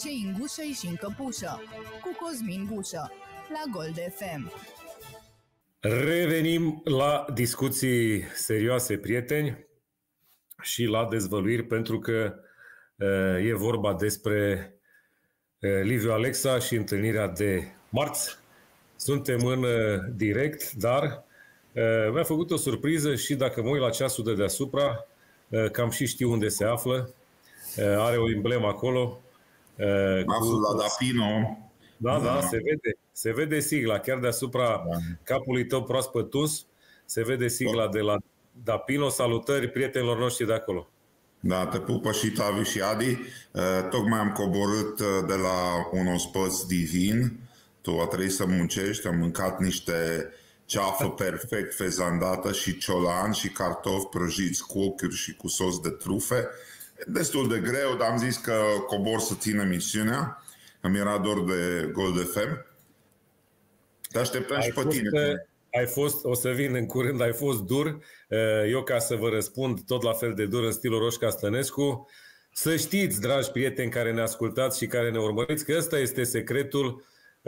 Cei în gușă și în căpușă, cu Cosmin Gușă, la Gold FM. Revenim la discuții serioase, prieteni, și la dezvăluiri, pentru că e vorba despre Liviu Alexa și întâlnirea de marți. Suntem în direct, dar mi-a făcut o surpriză și dacă mă uit la ceasul de deasupra, cam și știu unde se află. Are o emblemă acolo. Aflul la Dapino. Da, se vede sigla, chiar deasupra capului tău proaspăt tuns, se vede sigla de la Dapino. Salutări prietenilor noștri de acolo. Da, te pupă și Tavi și Adi. Tocmai am coborât de la un ospăț divin. Tu a trebuit să muncești, am mâncat niște ceafă perfect fezandată și ciolan și cartofi prăjiți cu ochiuri și cu sos de trufe. Destul de greu, dar am zis că cobor să țin emisiunea. Îmi era dor de Gold FM. Te așteptăm și pe tine. O să vin în curând, ai fost dur. Eu, ca să vă răspund tot la fel de dur în stilul Roșca Stănescu, să știți, dragi prieteni care ne ascultați și care ne urmăriți, că ăsta este secretul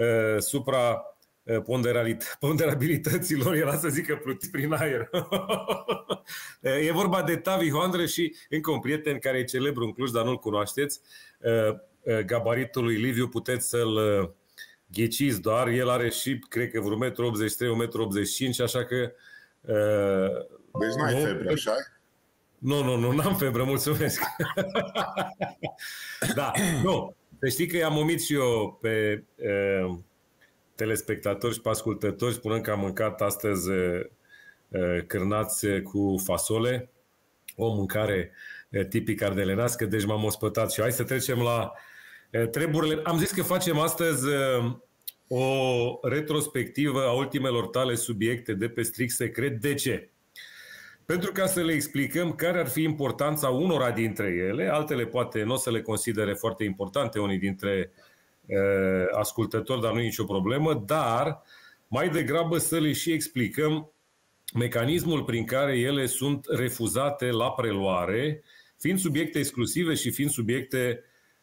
ponderabilităților, era să zic că pluti prin aer. E vorba de Tavi Hoandră și încă un prieten care e celebru în Cluj, dar nu-l cunoașteți. Gabaritul lui Liviu puteți să-l ghiciți doar. El are și, cred că, vreo 1,83 m, 1,85 m, așa că... Deci n-ai febră, așa? Nu, n-am febră, mulțumesc. Da, nu. Să știi că i-am omit și eu pe telespectatori și pe ascultători, spunând că am mâncat astăzi cârnați cu fasole, o mâncare tipic ardelenească, deci m-am ospătat și hai să trecem la treburile. Am zis că facem astăzi o retrospectivă a ultimelor tale subiecte de pe Strict Secret. De ce? Pentru ca să le explicăm care ar fi importanța unora dintre ele, altele poate nu o să le considere foarte importante unii dintre ascultători, dar nu e nicio problemă, dar mai degrabă să le și explicăm mecanismul prin care ele sunt refuzate la preluare, fiind subiecte exclusive și fiind subiecte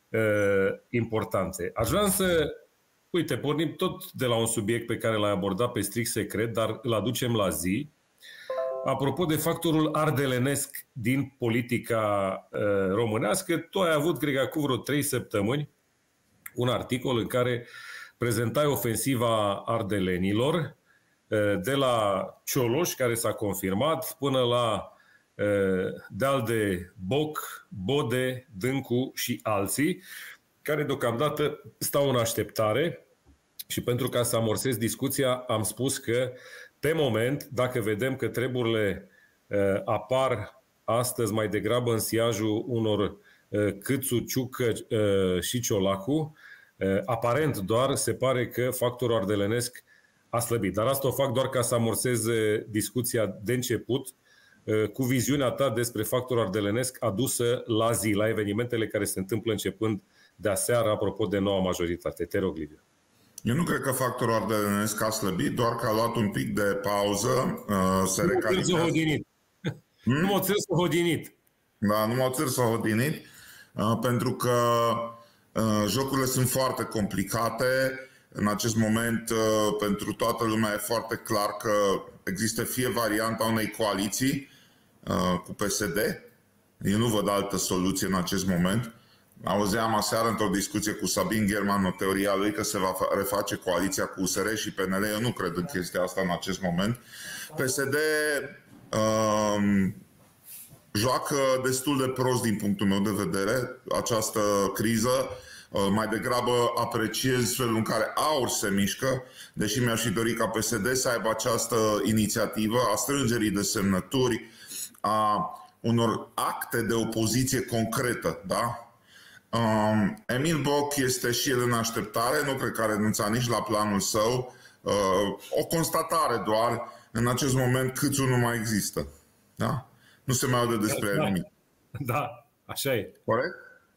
importante. Aș vrea să, uite, pornim tot de la un subiect pe care l-ai abordat pe Strict Secret, dar îl aducem la zi. Apropo de factorul ardelenesc din politica românească, tu ai avut, cred că acum vreo 3 săptămâni, un articol în care prezentai ofensiva ardelenilor, de la Cioloș, care s-a confirmat, până la Deal de Boc, Bode, Dâncu și alții, care deocamdată stau în așteptare. Și pentru ca să amorsez discuția, am spus că, pe moment, dacă vedem că treburile apar astăzi mai degrabă în siajul unor Câțu, Ciucă și Ciolacu, aparent doar se pare că factorul ardelenesc a slăbit. Dar asta o fac doar ca să amorsez discuția de început cu viziunea ta despre factorul ardelenesc adusă la zi, la evenimentele care se întâmplă începând de aseară, apropo de noua majoritate. Te rog, Liviu. Eu nu cred că factorul ardelenesc a slăbit, doar că a luat un pic de pauză, se recalifică. Nu mă țăr să hodinit. Da, nu mă țăr să hodinit, pentru că jocurile sunt foarte complicate. În acest moment, pentru toată lumea e foarte clar că există fie varianta unei coaliții cu PSD. Eu nu văd altă soluție în acest moment. Auzeam aseară într-o discuție cu Sabin Gherman, o teoria lui, că se va reface coaliția cu USR și PNL. Eu nu cred în chestia asta în acest moment. PSD joacă destul de prost din punctul meu de vedere această criză. Mai degrabă apreciez felul în care AUR se mișcă, deși mi-aș fi dorit ca PSD să aibă această inițiativă a strângerii de semnături, a unor acte de opoziție concretă, da? Emil Boc este și el în așteptare, nu cred că a renunțat nici la planul său. O constatare doar, în acest moment Câțu nu mai există, da? Nu se mai aude despre el nimic. Da, așa e. Corect?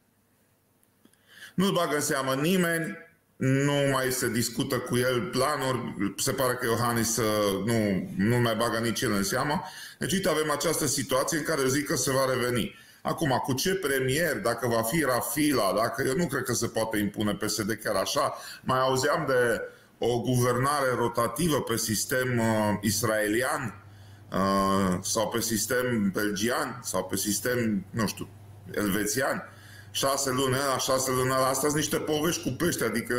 Nu-l bagă în seamă nimeni, nu mai se discută cu el planuri, se pare că Iohannis nu mai bagă nici el în seamă. Deci, uite, avem această situație în care eu zic că se va reveni. Acum, cu ce premier, dacă va fi Rafila, dacă eu nu cred că se poate impune PSD chiar așa. Mai auzeam de o guvernare rotativă pe sistem israelian sau pe sistem belgian sau pe sistem, nu știu, elvețian. 6 luni ăla, 6 luni ăla, astea sunt niște povești cu pește, adică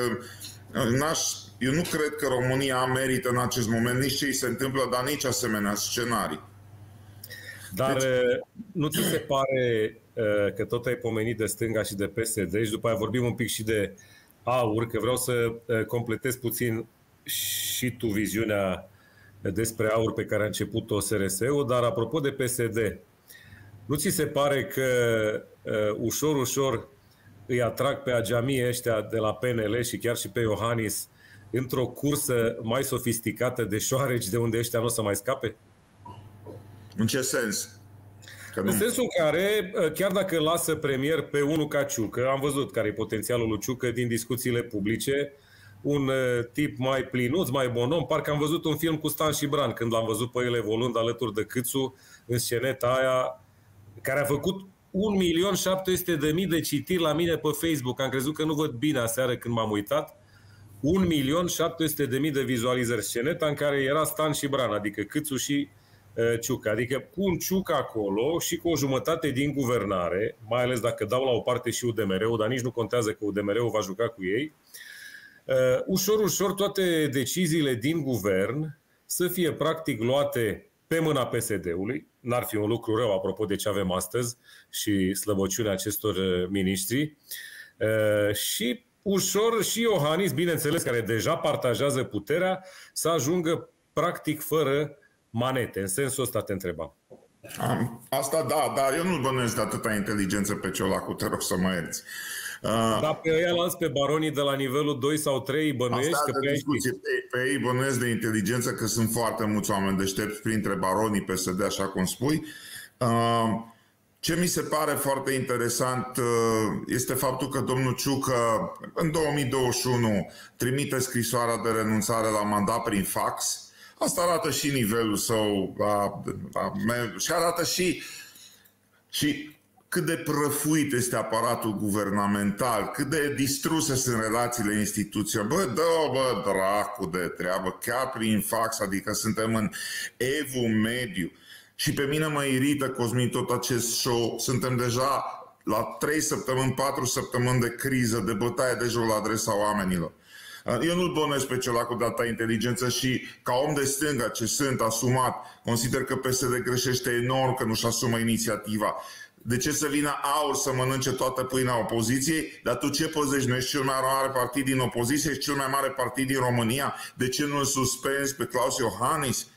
eu nu cred că România merită în acest moment nici ce îi se întâmplă, dar nici asemenea scenarii. Dar nu ți se pare că tot ai pomenit de stânga și de PSD și după aia vorbim un pic și de AUR, că vreau să completez puțin și tu viziunea despre AUR pe care a început-o SRS-ul, dar apropo de PSD, nu ți se pare că ușor, ușor îi atrag pe agiamii ăștia de la PNL și chiar și pe Iohannis într-o cursă mai sofisticată de șoareci de unde ăștia nu o să mai scape? În ce sens? În sensul în care, chiar dacă lasă premier pe unul ca Ciucă, am văzut care e potențialul lui Ciucă din discuțiile publice, un tip mai plinuț, mai bonom, parcă am văzut un film cu Stan și Bran, când l-am văzut pe el evoluând alături de Câțu în sceneta aia, care a făcut 1.700.000 de citiri la mine pe Facebook. Am crezut că nu văd bine aseară când m-am uitat. 1.700.000 de vizualizări. Sceneta în care era Stan și Bran, adică Câțu și Ciucă. Adică cu un Ciucă acolo și cu o jumătate din guvernare, mai ales dacă dau la o parte și UDMR-ul, dar nici nu contează că UDMR-ul va juca cu ei, ușor, ușor toate deciziile din guvern să fie practic luate pe mâna PSD-ului. N-ar fi un lucru rău, apropo de ce avem astăzi și slăbăciunea acestor miniștri. Și ușor și Iohannis, bineînțeles, care deja partajează puterea, să ajungă practic fără manete. În sensul ăsta te întrebam. Asta da, dar eu nu bănuiesc de atâta inteligență pe Ciolacu, te rog să mă ierți. Dar pe ăia lanți pe baronii de la nivelul 2 sau 3 bănuiești? Asta că de discuție. Pe ei bănuiesc de inteligență, că sunt foarte mulți oameni deștepți printre baronii PSD, așa cum spui. Ce mi se pare foarte interesant este faptul că domnul Ciucă în 2021 trimite scrisoarea de renunțare la mandat prin fax. Asta arată și nivelul său și arată și cât de prăfuit este aparatul guvernamental, cât de distruse sunt relațiile instituționale. Bă, dracu de treabă, chiar prin fax, adică suntem în evul mediu. Și pe mine mă irită, Cosmin, tot acest show. Suntem deja la 3 săptămâni, 4 săptămâni de criză, de bătaie de joc la adresa oamenilor. Eu nu-l bănuiesc pe Ciolacu de atâta inteligență și ca om de stânga ce sunt asumat, consider că PSD greșește enorm că nu-și asumă inițiativa. De ce să vină AUR să mănânce toată pâinea opoziției? Dar tu ce păzești? Nu ești cel mai mare partid din opoziție? Ești cel mai mare partid din România? De ce nu îl suspenzi pe Claus Iohannis?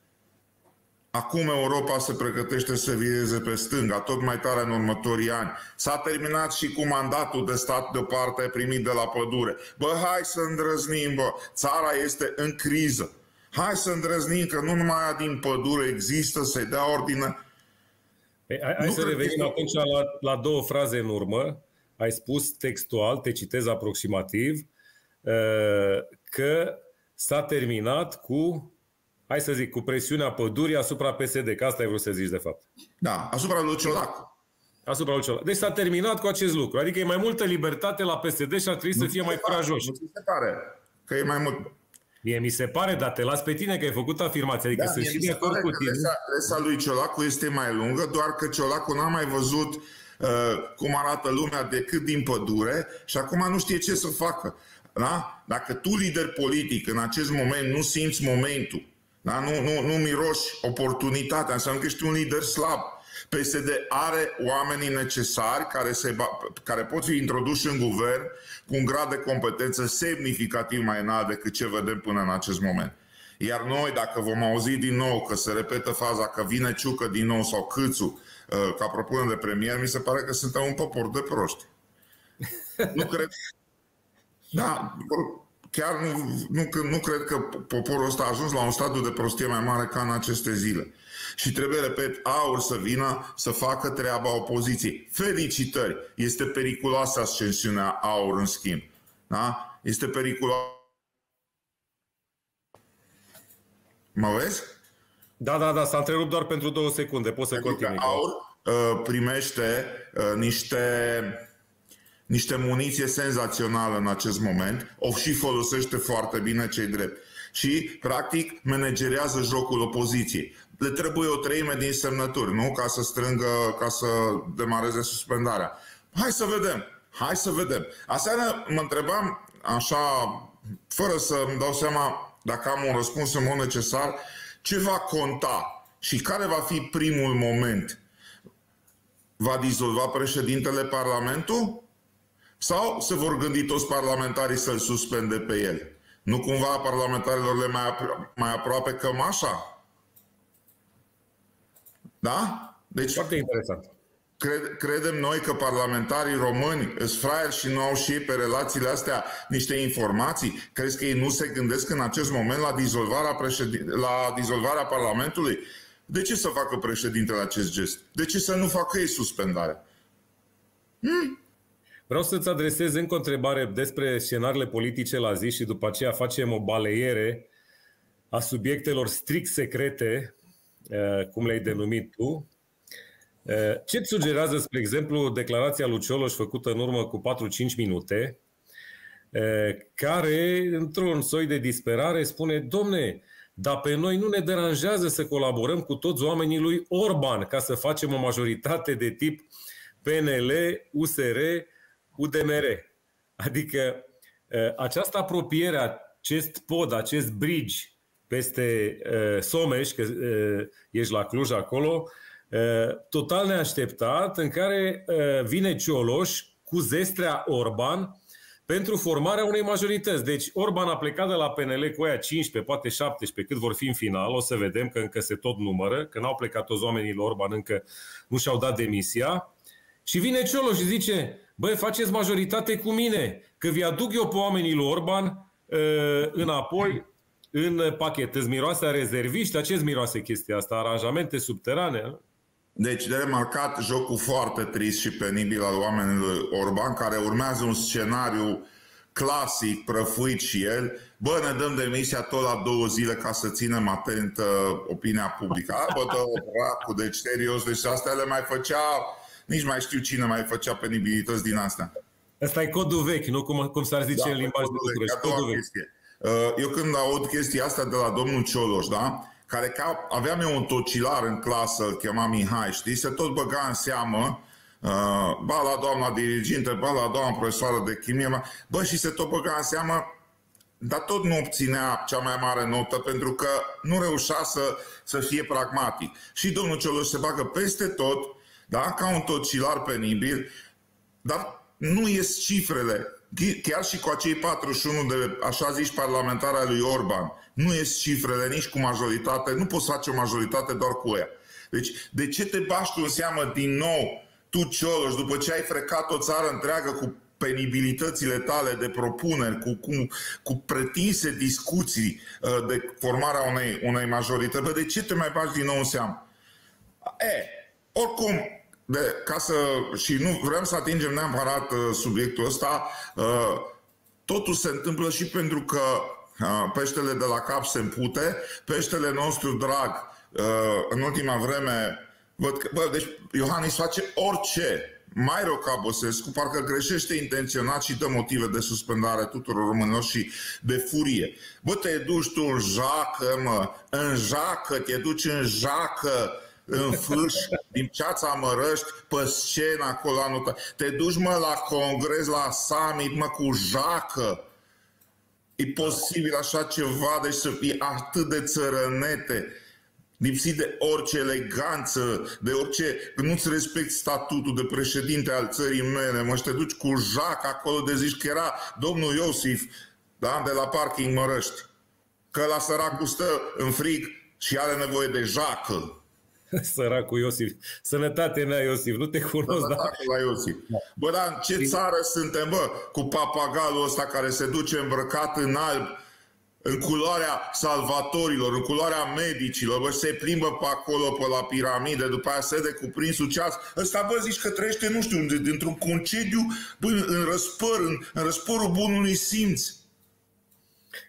Acum Europa se pregătește să vireze pe stânga, tot mai tare în următorii ani. S-a terminat și cu mandatul de stat deoparte primit de la pădure. Bă, hai să îndrăznim, bă, țara este în criză. Hai să îndrăznim că nu numai aia din pădure există, să-i dea ordine. Hai să revenim atunci la 2 fraze în urmă. Ai spus textual, te citez aproximativ, că s-a terminat cu... Hai să zic, cu presiunea pădurii asupra PSD, că asta ai vrut să zici de fapt. Da, asupra lui Ciolacu. Asupra lui Ciolacu. Deci s-a terminat cu acest lucru. Adică e mai multă libertate la PSD și ar trebui să fie mai curajoși. Nu ți se pare că e mai mult. Mie mi se pare, dar te las pe tine că ai făcut afirmația. Adică sunt și de acord cu tine. Presa lui Ciolacu este mai lungă, doar că Ciolacu n-a mai văzut cum arată lumea decât din pădure și acum nu știe ce să facă. Da? Dacă tu, lider politic, în acest moment nu simți momentul, da? Nu miroși oportunitatea, înseamnă că ești un lider slab. PSD are oamenii necesari care pot fi introduși în guvern cu un grad de competență semnificativ mai înalt decât ce vedem până în acest moment. Iar noi, dacă vom auzi din nou că se repetă faza că vine Ciucă din nou sau Câțu ca propunere de premier, mi se pare că suntem un popor de proști. Nu cred... Da, chiar nu cred că poporul ăsta a ajuns la un stadiu de prostie mai mare ca în aceste zile. Și trebuie, repet, AUR să vină să facă treaba opoziției. Felicitări! Este periculoasă ascensiunea AUR, în schimb. Da? Este periculoasă. Mă vezi? Da, s-a întrerupt doar pentru 2 secunde. Poți să continui. primește niște muniție senzațională în acest moment, o și folosește foarte bine, ce-i drept. Și, practic, managerează jocul opoziției. Le trebuie o treime din semnături, nu? Ca să strângă, ca să demareze suspendarea. Hai să vedem. Aseară mă întrebam, așa, fără să-mi dau seama dacă am un răspuns în mod necesar, ce va conta și care va fi primul moment. Va dizolva președintele Parlamentul? Sau se vor gândi toți parlamentarii să-l suspende pe el? Nu cumva parlamentarilor le mai aproape cămașa? Da? Deci, foarte interesant. Credem noi că parlamentarii români sunt fraieri și nu au și ei pe relațiile astea niște informații? Crezi că ei nu se gândesc în acest moment la dizolvarea Parlamentului? De ce să facă președintele acest gest? De ce să nu facă ei suspendarea? Vreau să-ți adresez încă o întrebare despre scenariile politice la zi și după aceea facem o baleiere a subiectelor strict secrete, cum le-ai denumit tu. Ce-ți sugerează, spre exemplu, declarația lui Cioloș făcută în urmă cu 4-5 minute, care, într-un soi de disperare, spune: domne, dar pe noi nu ne deranjează să colaborăm cu toți oamenii lui Orban ca să facem o majoritate de tip PNL, USR, UDMR. Adică această apropiere, acest pod, acest bridge peste Someș, că ești la Cluj acolo, total neașteptat, în care vine Cioloș cu zestrea Orban pentru formarea unei majorități. Deci Orban a plecat de la PNL cu aia 15, poate 17, cât vor fi în final, o să vedem că încă se tot numără, că n-au plecat toți oamenii lui Orban, încă nu și-au dat demisia. Și vine Cioloș și zice: băi, faceți majoritate cu mine, că vi aduc eu pe oamenii lui Orban înapoi în pachet. Îți miroase a rezerviști? Ce-ți miroase chestia asta? Aranjamente subterane? Deci de remarcat jocul foarte trist și penibil al oamenilor Orban, care urmează un scenariu clasic, prăfuit și el. Bă, ne dăm demisia tot la 2 zile ca să ținem atent opinia publică. Bă, dracu, deci serios, deci astea le mai făcea, nici mai știu cine mai făcea penibilități din astea. Asta e codul vechi, nu cum s-ar zice în limbaj de București. Codul vechi. Eu când aud chestia asta de la domnul Cioloș, da? Care aveam eu un tocilar în clasă, îl chema Mihai, știi? Se tot băga în seamă, ba la doamna dirigintă, ba la doamna profesoară de chimie, bă, și se tot băga în seamă, dar tot nu obținea cea mai mare notă, pentru că nu reușea să fie pragmatic. Și domnul Cioloș se bagă peste tot, da? Ca un tocilar penibil, dar nu ies cifrele. Chiar și cu acei 41 de, așa zici, parlamentari ai lui Orban, nu ies cifrele nici cu majoritate, nu poți face o majoritate doar cu ea. Deci, de ce te bași tu în seamă din nou, tu Cioloș, după ce ai frecat o țară întreagă cu penibilitățile tale de propuneri, cu pretinse discuții de formarea unei majorități? Bă, de ce te mai bași din nou în seamă? Oricum, și nu vrem să atingem neapărat subiectul ăsta, totul se întâmplă și pentru că peștele de la cap se împute, peștele nostru drag în ultima vreme, văd că, deci Iohannis face orice, mai rău ca Băsescu, parcă greșește intenționat și dă motive de suspendare tuturor românilor și de furie. Bă, te duci tu în jacă, mă, în jacă, te duci în jacă, în Fâș, din Piața Mărăști, pe scenă acolo anul. Te duci, mă, la congres, la summit, mă, cu jacă. E posibil așa ceva, deci să fie atât de țărănete, lipsit de orice eleganță, de orice... Nu-ți respecti statutul de președinte al țării mele, mă, și te duci cu jacă acolo de zici că era domnul Iosif, da, de la parking Mărăști. Că la săracul stă în frig și are nevoie de jacă. Săracul Iosif. Sănătate mea, Iosif, nu te cunosc, da? La Iosif. Bă, dar în ce țară suntem, bă, cu papagalul ăsta care se duce îmbrăcat în alb, în culoarea salvatorilor, în culoarea medicilor, bă, se plimbă pe acolo, pe la piramide, după aia se de cu prinsul ceas. Ăsta, bă, zici că trăiește, nu știu, dintr-un concediu, bă, în răspărul bunului simț.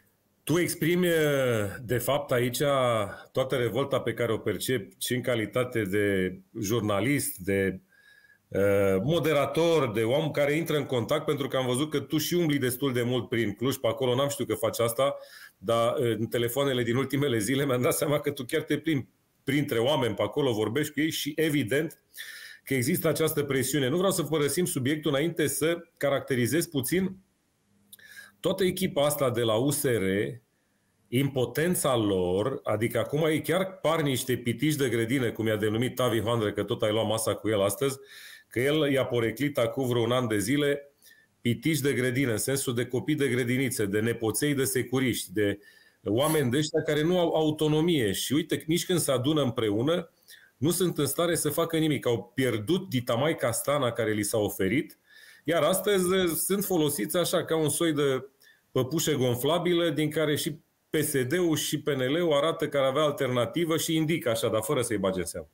Tu exprimi, de fapt, aici toată revolta pe care o percep și în calitate de jurnalist, de moderator, de om care intră în contact, pentru că am văzut că tu și umbli destul de mult prin Cluj, pe acolo n-am știut că faci asta, dar în telefoanele din ultimele zile mi-am dat seama că tu chiar te plimbi printre oameni pe acolo, vorbești cu ei și evident că există această presiune. Nu vreau să părăsim subiectul înainte să caracterizez puțin toată echipa asta de la USR, impotența lor, adică acum ei chiar par niște pitiși de grădină, cum i-a denumit Tavi Hoandră, că tot ai luat masa cu el astăzi, că el i-a poreclit acum vreo un an de zile pitiși de grădină, în sensul de copii de grădinițe, de nepoței de securiști, de oameni de ăștia care nu au autonomie și uite, nici când se adună împreună, nu sunt în stare să facă nimic. Au pierdut ditamai castana care li s-a oferit, iar astăzi sunt folosiți așa ca un soi de păpușe gonflabilă din care și PSD-ul și PNL-ul arată că ar avea alternativă și indică așa, dar fără să-i bage în seamă.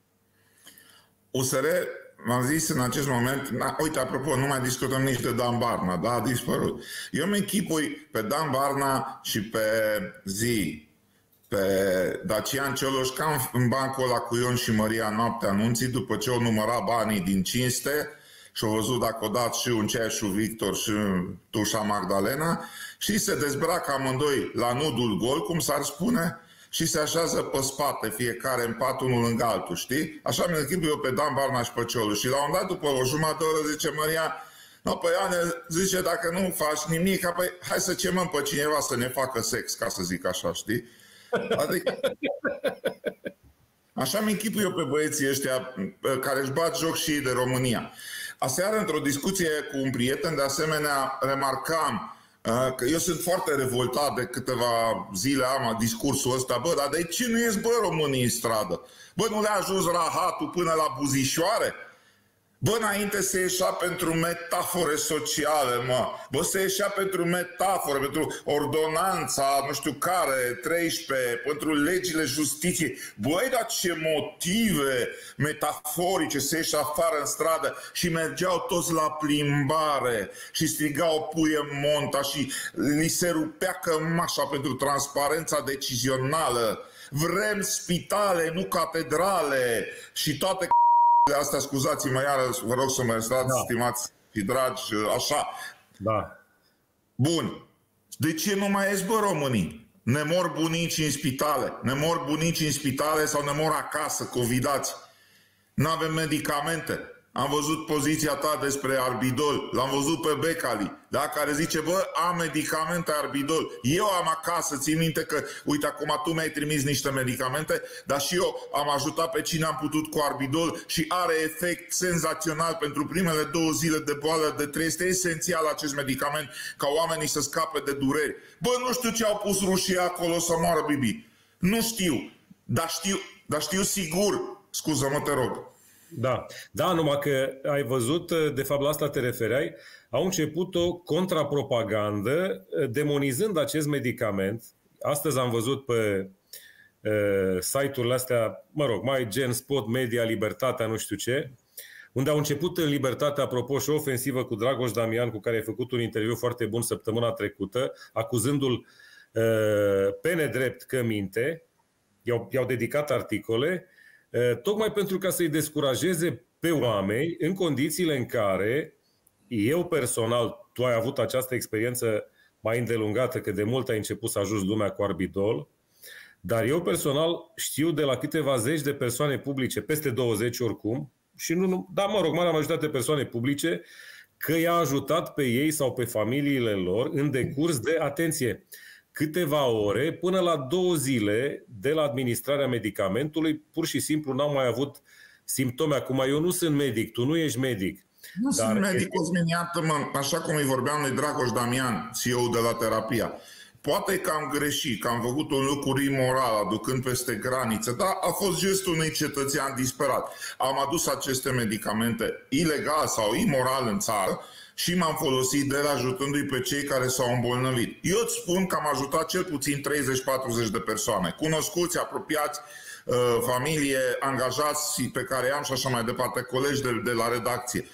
USR, m-am zis în acest moment, uite, apropo, nu mai discutăm nici de Dan Barna, da, a dispărut. Eu îmi închipui pe Dan Barna și pe pe Dacian Cioloș ca în bancul ăla cu Ion și Maria noaptea anunții, după ce au numărat banii din cinste și au văzut dacă o dat și un Ceașu Victor și Tușa Magdalena și se dezbracă amândoi la nudul gol, cum s-ar spune, și se așează pe spate, fiecare în pat, unul lângă altul, știi? Așa mi-l închipui eu pe Dan Barna și pe Cioloș. Și la un dat, după o jumătate de oră, zice Maria, no, păi Ioane, zice, dacă nu faci nimic, apoi hai să chemăm pe cineva să ne facă sex, ca să zic așa, știi? Adică, așa mi închipui eu pe băieții ăștia care își bat joc și ei de România. Aseară, într-o discuție cu un prieten, de asemenea, remarcam că eu sunt foarte revoltat de câteva zile am discursul ăsta, bă, dar de ce nu ies, bă, românii în stradă? Bă, nu le-a ajuns rahatul până la buzișoare? Bă, înainte se ieșea pentru metafore sociale, mă. Bă, se ieșea pentru metafore, pentru ordonanța, nu știu care, 13, pentru legile justiției. Băi, dar ce motive metaforice se ieșea afară în stradă și mergeau toți la plimbare și strigau puie monta și li se rupea cămașa pentru transparența decizională. Vrem spitale, nu catedrale și toate de asta, scuzați-mă iară, vă rog să mă iertați, da, stimați și dragi, așa. Da. Bun. De ce nu mai ești, bă, românii? Ne mor bunici în spitale. Ne mor bunici în spitale sau ne mor acasă, covidați. N-avem medicamente. Am văzut poziția ta despre Arbidol, l-am văzut pe Becali, da? Care zice, bă, am medicamente Arbidol. Eu am acasă, ții minte că, uite, acum tu mi-ai trimis niște medicamente, dar și eu am ajutat pe cine am putut cu Arbidol și are efect senzațional pentru primele 2 zile de boală de 3. Este esențial acest medicament ca oamenii să scape de dureri. Bă, nu știu ce au pus rușii acolo să moară Bibi. Nu știu, dar știu sigur. Scuză-mă, te rog. Da, da, numai că ai văzut, de fapt la asta te refereai, au început o contrapropagandă demonizând acest medicament. Astăzi am văzut pe site-urile astea, mă rog, mai gen Spot Media, Libertatea, nu știu ce, unde au început în Libertate, apropo, și o ofensivă cu Dragoș Damian, cu care ai făcut un interviu foarte bun săptămâna trecută, acuzându-l pe nedrept că minte, i-au dedicat articole, tocmai pentru ca să-i descurajeze pe oameni în condițiile în care eu personal, tu ai avut această experiență mai îndelungată, că de mult ai început să ajungi lumea cu Arbidol, dar eu personal știu de la câteva zeci de persoane publice, peste 20 oricum, și nu, da, mă rog, marea majoritate de persoane publice, că i-a ajutat pe ei sau pe familiile lor în decurs de, atenție, câteva ore până la 2 zile de la administrarea medicamentului, pur și simplu n-au mai avut simptome. Acum, eu nu sunt medic, tu nu ești medic. Nu sunt medic, Cosmin, iată-mă, așa cum îi vorbeam lui Dragoș Damian, CEO de la Terapia. Poate că am greșit, că am făcut un lucru imoral, aducând peste graniță, dar a fost gestul unui cetățean disperat. Am adus aceste medicamente ilegal sau imoral în țară și m-am folosit de el ajutându-i pe cei care s-au îmbolnăvit. Eu îți spun că am ajutat cel puțin 30-40 de persoane, cunoscuți, apropiați, familie, angajați pe care am și așa mai departe, colegi de la redacție.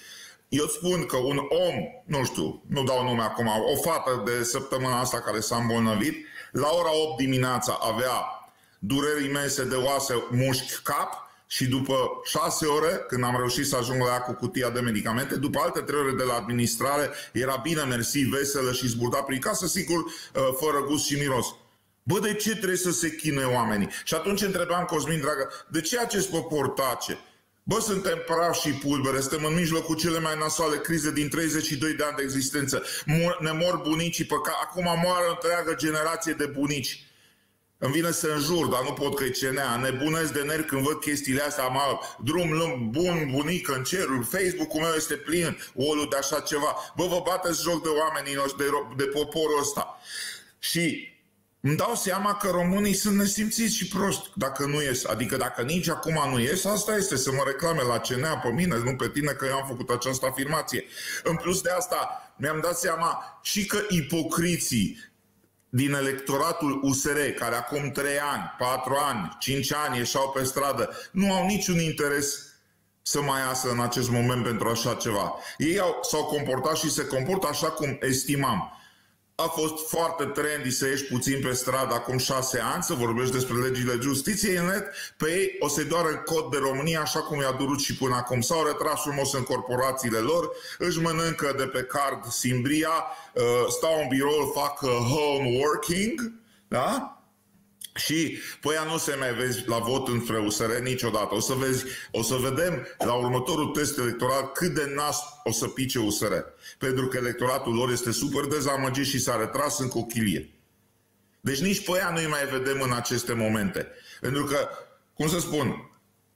Eu spun că un om, nu știu, nu dau nume acum, o fată de săptămâna asta care s-a îmbolnăvit, la ora 8 dimineața avea dureri imense de oase, mușchi, cap și după 6 ore, când am reușit să ajung la ea cu cutia de medicamente, după alte 3 ore de la administrare, era bine, mersi, veselă și zburda prin casă, sigur, fără gust și miros. Bă, de ce trebuie să se chinuie oamenii? Și atunci întrebam Cosmin Dragă, de ce acest popor tace? Bă, suntem praf și pulbere, suntem în mijlocul cele mai nasoale crize din 32 de ani de existență. Ne mor bunicii, acum moară întreagă generație de bunici. Îmi vine să înjur, dar nu pot că e CNA. Nebunesc de nervi când văd chestiile astea. Drum bun, bunică în cerul, Facebook-ul meu este plin, olul de așa ceva. Bă, vă bateți joc de oamenii noștri, de poporul ăsta. Și îmi dau seama că românii sunt nesimțiți și proști dacă nu ies. Adică dacă nici acum nu ies, asta este să mă reclame la CNA pe mine, nu pe tine, că eu am făcut această afirmație. În plus de asta, mi-am dat seama și că ipocriții din electoratul USR, care acum 3 ani, 4 ani, 5 ani ieșeau pe stradă, nu au niciun interes să mai iasă în acest moment pentru așa ceva. Ei s-au comportat și se comportă așa cum estimam. A fost foarte trendy să ieși puțin pe stradă acum 6 ani, să vorbești despre legile justiției în net, pe ei o să-i doară în cod de România așa cum i-a durut și până acum. S-au retras frumos în corporațiile lor, își mănâncă de pe card Simbria, stau în birou, fac home working, da? Și pe ea nu se mai vezi la vot înspre USR niciodată. O să vedem la următorul test electoral cât de nas o să pice USR. Pentru că electoratul lor este super dezamăgit și s-a retras în cochilie. Deci nici pe ea nu-i mai vedem în aceste momente. Pentru că, cum să spun,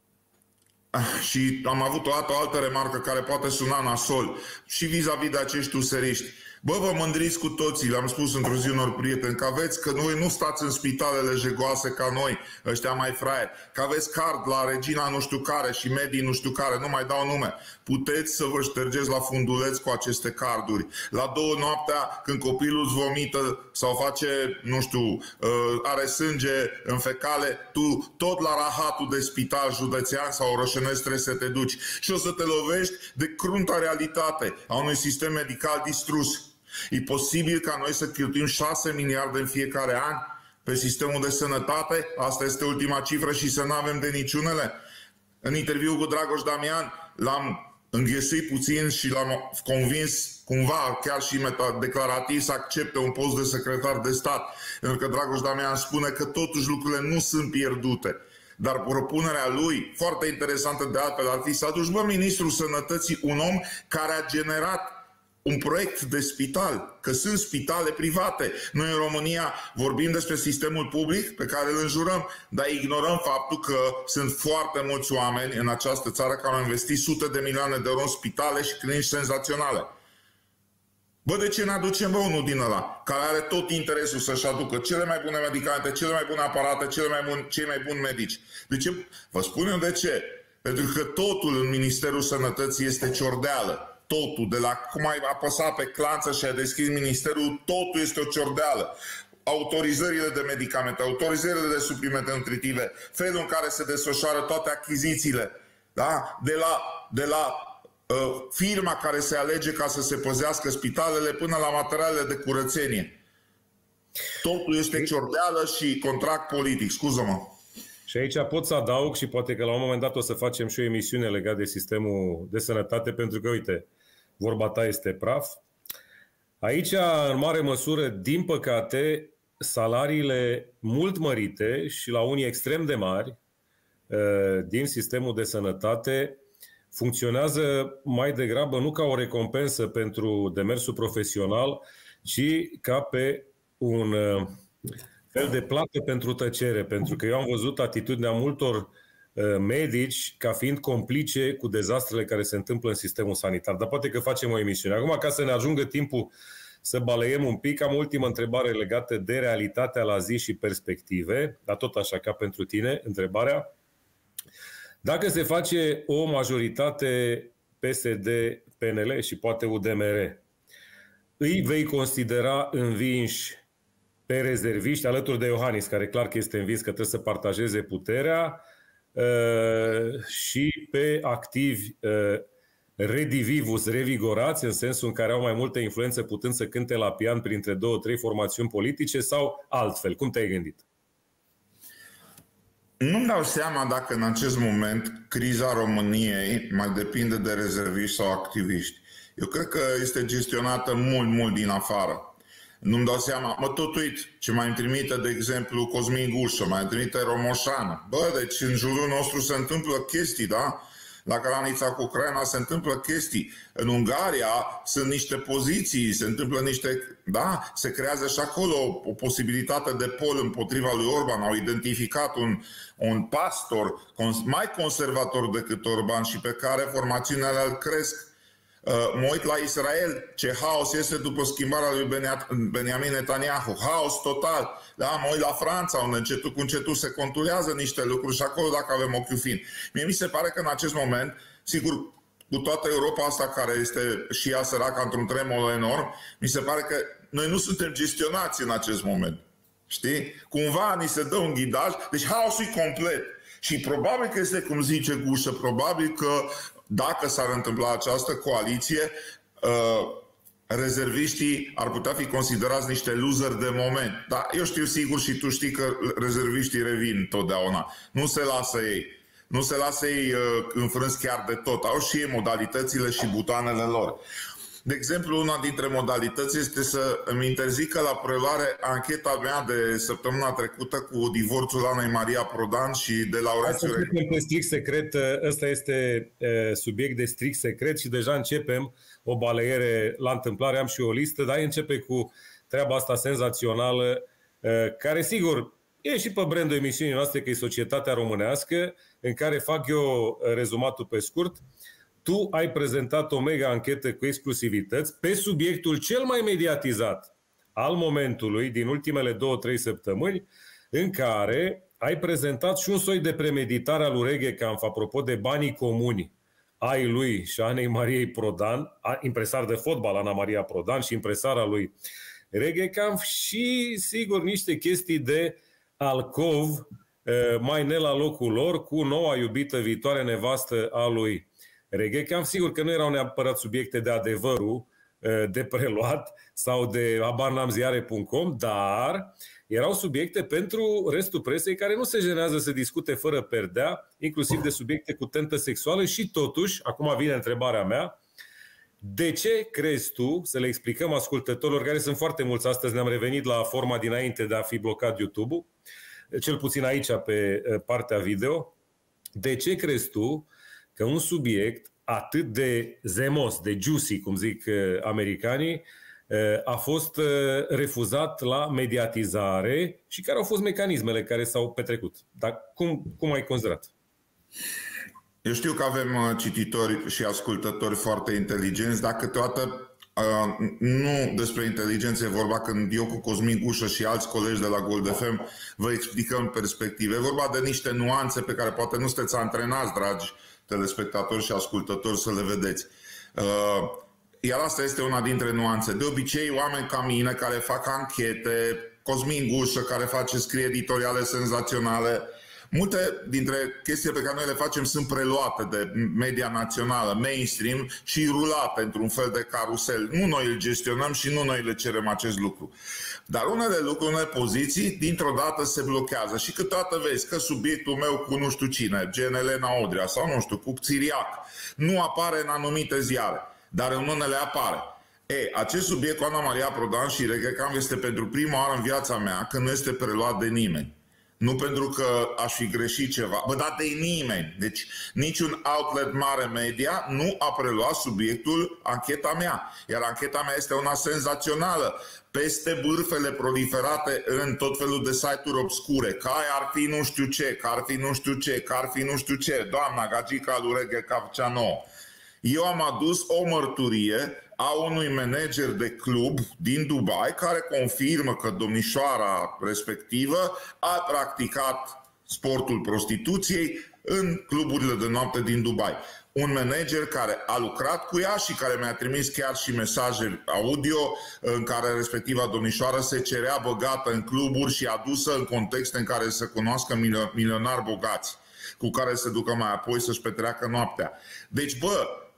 și am avut o altă remarcă care poate suna nasol și vis-a-vis de acești useriști. Bă, vă mândriți cu toții, le-am spus într-o zi unor prieteni, că aveți, că voi nu stați în spitalele jegoase ca noi, ăștia mai fraieri, că aveți card la Regina nu știu care și medii nu știu care, nu mai dau nume. Puteți să vă ștergeți la funduleț cu aceste carduri. La 2 noaptea, când copilul îți vomită sau face, nu știu, are sânge în fecale, tu tot la rahatul de spital județean sau orășenesc trebuie să te duci. Și o să te lovești de crunta realitate a unui sistem medical distrus. E posibil ca noi să cheltuim 6 miliarde în fiecare an pe sistemul de sănătate? Asta este ultima cifră și să nu avem de niciunele? În interviul cu Dragoș Damian l-am înghesuit puțin și l-am convins cumva, chiar și declarativ, să accepte un post de secretar de stat. Pentru că Dragoș Damian spune că totuși lucrurile nu sunt pierdute. Dar propunerea lui, foarte interesantă de altfel, ar fi să aduci, bă, ministrul sănătății, un om care a generat un proiect de spital, că sunt spitale private. Noi în România vorbim despre sistemul public pe care îl înjurăm, dar ignorăm faptul că sunt foarte mulți oameni în această țară care au investit sute de milioane de euro în spitale și clinici senzaționale. Bă, de ce ne aducem, bă, unul din ăla, care are tot interesul să-și aducă cele mai bune medicamente, cele mai bune aparate, cei mai buni medici? De ce? Vă spun eu de ce. Pentru că totul în Ministerul Sănătății este ciordeală. Totul, de la cum ai apăsat pe clanță și ai deschis ministerul, totul este o ciordeală. Autorizările de medicamente, autorizările de suplimente nutritive, felul în care se desfășoară toate achizițiile, da? De la firma care se alege ca să se păzească spitalele până la materialele de curățenie. Totul este ciordeală și contract politic, scuză-mă. Și aici pot să adaug și poate că la un moment dat o să facem și o emisiune legată de sistemul de sănătate, pentru că, uite, vorba ta este praf. Aici, în mare măsură, din păcate, salariile mult mărite și la unii extrem de mari din sistemul de sănătate funcționează mai degrabă nu ca o recompensă pentru demersul profesional, ci ca pe un fel de plată pentru tăcere. Pentru că eu am văzut atitudinea multor medici ca fiind complice cu dezastrele care se întâmplă în sistemul sanitar. Dar poate că facem o emisiune. Acum, ca să ne ajungă timpul să baleiem un pic, am ultima întrebare legată de realitatea la zi și perspective, dar tot așa ca pentru tine, întrebarea. Dacă se face o majoritate PSD-PNL și poate UDMR, îi vei considera învinși pe rezerviști alături de Iohannis, care clar că este învins că trebuie să partajeze puterea, și pe activi redivivus, revigorați, în sensul în care au mai multă influență putând să cânte la pian printre 2-3 formațiuni politice sau altfel? Cum te-ai gândit? Nu-mi dau seama dacă în acest moment criza României mai depinde de rezerviști sau activiști. Eu cred că este gestionată mult, mult din afară. Nu-mi dau seama, tot uit ce mai îmi trimite, de exemplu, Cosmin Gușă, mai îmi trimite Romoșanu. Deci în jurul nostru se întâmplă chestii, da? La granița cu Ucraina se întâmplă chestii. În Ungaria sunt niște poziții, se întâmplă niște... Da? Se creează și acolo o posibilitate de pol împotriva lui Orban. Au identificat un pastor mai conservator decât Orban și pe care formațiunile îl cresc. Mă uit la Israel, ce haos este după schimbarea lui Benjamin Netanyahu. Haos total. Da? Mă uit la Franța, unde încetul cu încetul se conturează niște lucruri și acolo dacă avem ochiul fin. Mie mi se pare că în acest moment, sigur, cu toată Europa asta care este și ea săracă într-un tremur enorm, mi se pare că noi nu suntem gestionați în acest moment. Știi? Cumva ni se dă un ghidaj, deci haosul e complet. Și probabil că este, cum zice Gușă, probabil că dacă s-ar întâmpla această coaliție, rezerviștii ar putea fi considerați niște loseri de moment. Dar eu știu sigur și tu știi că rezerviștii revin totdeauna. Nu se lasă ei. Nu se lasă ei înfrânți chiar de tot. Au și ei modalitățile și butoanele lor. De exemplu, una dintre modalități este să îmi interzică la preluare ancheta mea de săptămâna trecută cu divorțul Anei Maria Prodan și de Laurențiu. Pe strict secret, ăsta este subiect de strict secret și deja începem o baleiere la întâmplare. Am și o listă, dar începe cu treaba asta senzațională, care sigur e și pe brandul emisiunii noastre, că e Societatea Românească, în care fac eu rezumatul pe scurt. Tu ai prezentat o mega anchetă cu exclusivități pe subiectul cel mai mediatizat al momentului din ultimele 2-3 săptămâni, în care ai prezentat și un soi de premeditare al lui Reghecanf, apropo de banii comuni ai lui și Anei Mariei Prodan, impresar de fotbal Ana Maria Prodan și impresara lui Reghecanf și, sigur, niște chestii de alcov mai ne la locul lor cu noua iubită viitoare nevastă a lui Reghecanf. Sigur că nu erau neapărat subiecte de adevărul de preluat sau de abarnamziare.com, dar erau subiecte pentru restul presei care nu se jenează să discute fără perdea, inclusiv de subiecte cu tentă sexuală și totuși, acum vine întrebarea mea, de ce crezi tu, să le explicăm ascultătorilor, care sunt foarte mulți astăzi, ne-am revenit la forma dinainte de a fi blocat YouTube-ul, cel puțin aici pe partea video, de ce crezi tu că un subiect atât de zemos, de juicy, cum zic americanii, a fost refuzat la mediatizare și care au fost mecanismele care s-au petrecut? Dar cum ai considerat? Eu știu că avem cititori și ascultători foarte inteligenți, dar câteodată nu despre inteligență e vorba când eu cu Cosmin Gușă și alți colegi de la Gold FM vă explicăm perspective. E vorba de niște nuanțe pe care poate nu sunteți antrenați, dragi telespectatori și ascultători, să le vedeți. Iar asta este una dintre nuanțe. De obicei, oameni ca mine care fac anchete, Cosmin Gușă care face scrie editoriale senzaționale, multe dintre chestiile pe care noi le facem sunt preluate de media națională, mainstream și rulate într-un fel de carusel. Nu noi îl gestionăm și nu noi le cerem acest lucru. Dar unele lucruri, unele poziții, dintr-o dată se blochează și câteodată vezi că subiectul meu cu nu știu cine, gen Elena Odrea sau nu știu, cu Țiriac, nu apare în anumite ziare, dar în unele apare. Acest subiect cu Ana Maria Prodan și Reghecanf este pentru prima oară în viața mea când nu este preluat de nimeni. Nu pentru că aș fi greșit ceva, dar de nimeni. Deci niciun outlet mare media nu a preluat subiectul ancheta mea. Iar ancheta mea este una senzațională. Peste bârfele proliferate în tot felul de site-uri obscure, că ar fi nu știu ce, că ar fi nu știu ce, că ar fi nu știu ce, doamna gagica lui Reghecanf cea nouă. Eu am adus o mărturie a unui manager de club din Dubai care confirmă că domnișoara respectivă a practicat sportul prostituției în cluburile de noapte din Dubai. Un manager care a lucrat cu ea și care mi-a trimis chiar și mesaje audio în care respectiva domnișoară se cerea băgată în cluburi și adusă în contexte în care se cunoască milionari bogați cu care se ducă mai apoi să-și petreacă noaptea. Deci,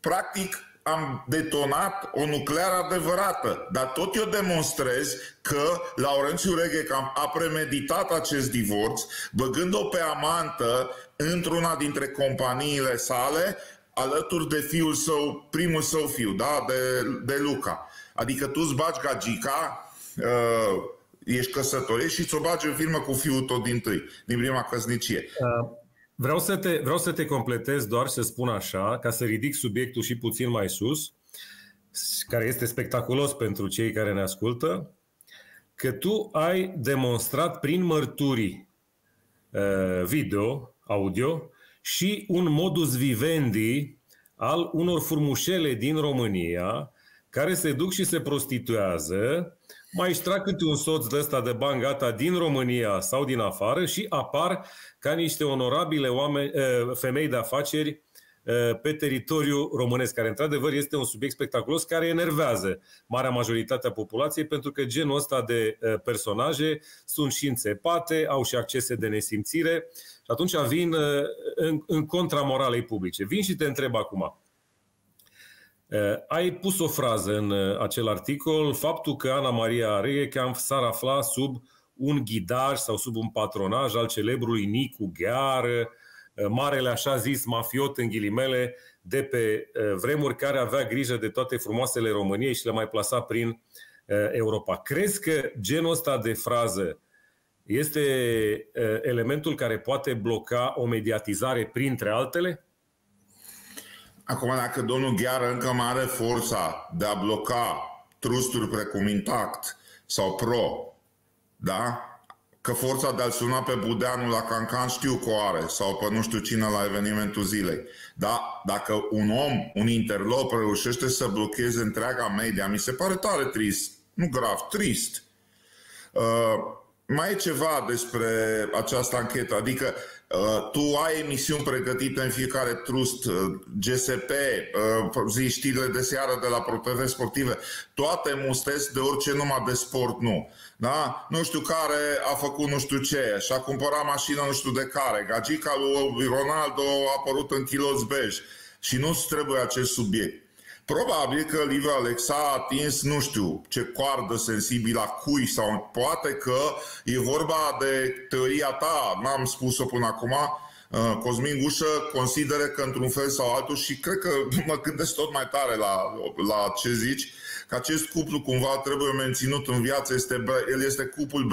practic am detonat o nucleară adevărată, dar tot eu demonstrez că Laurențiu Reghecamp a premeditat acest divorț, băgând-o pe amantă într-una dintre companiile sale, alături de fiul său, primul său fiu, da? de Luca. Adică tu îți bagi gagica, ești căsătorit și ți-o bagi în firmă cu fiul tot din prima căsnicie. Vreau să te completez doar să spun așa, ca să ridic subiectul și puțin mai sus, care este spectaculos pentru cei care ne ascultă, că tu ai demonstrat prin mărturii video, audio, și un modus vivendi al unor furmușele din România care se duc și se prostituează, mai își trag câte un soț de ăsta de bani gata din România sau din afară și apar ca niște onorabile femei de afaceri pe teritoriul românesc, care într-adevăr este un subiect spectaculos care enervează marea majoritate a populației, pentru că genul ăsta de personaje sunt și înțepate, au și accese de nesimțire și atunci vin în contra moralei publice. Vin și te întreb acum. Ai pus o frază în acel articol, faptul că Ana Maria Reghecamp s-ar afla sub un ghidaj sau sub un patronaj al celebrului Nicu Gheară, marele așa zis mafiot în ghilimele de pe vremuri, care avea grijă de toate frumoasele României și le mai plasa prin Europa. Crezi că genul ăsta de frază este elementul care poate bloca o mediatizare printre altele? Acum, dacă domnul Gheară încă mai are forța de a bloca trusturi precum Intact sau Pro, da? Că forța de a-l suna pe Budeanu la Cancan știu că o are, sau pe nu știu cine la evenimentul zilei. Da? Dacă un om, un interlop reușește să blocheze întreaga media, mi se pare tare trist. Nu grav, trist. Mai e ceva despre această anchetă, adică tu ai emisiuni pregătite în fiecare trust, GSP, zi știrile de seară de la ProTV Sportive, toate mustesc de orice, numai de sport nu. Da? Nu știu care a făcut nu știu ce și a cumpărat mașină nu știu de care, gagica lui Ronaldo a apărut în chiloți bej și nu-ți trebuie acest subiect. Probabil că Liviu Alexa a atins, nu știu, ce coardă sensibilă a cui, sau poate că e vorba de teoria ta, n-am spus-o până acum, Cosmin Gușă consideră că într-un fel sau altul, și cred că mă gândesc tot mai tare la ce zici, că acest cuplu cumva trebuie menținut în viață, el este cuplul